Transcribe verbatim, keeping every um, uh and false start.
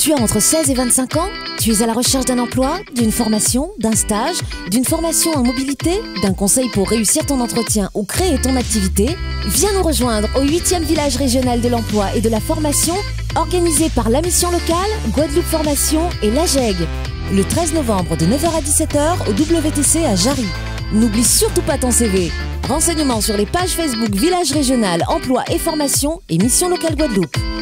Tu as entre seize et vingt-cinq ans? Tu es à la recherche d'un emploi, d'une formation, d'un stage, d'une formation en mobilité, d'un conseil pour réussir ton entretien ou créer ton activité? Viens nous rejoindre au huitième village régional de l'emploi et de la formation, organisé par la mission locale, Guadeloupe Formation et l'A G E G, le treize novembre de neuf heures à dix-sept heures au W T C à Jarry. N'oublie surtout pas ton C V. Renseignements sur les pages Facebook Village Régional Emploi et Formation et Mission Locale Guadeloupe.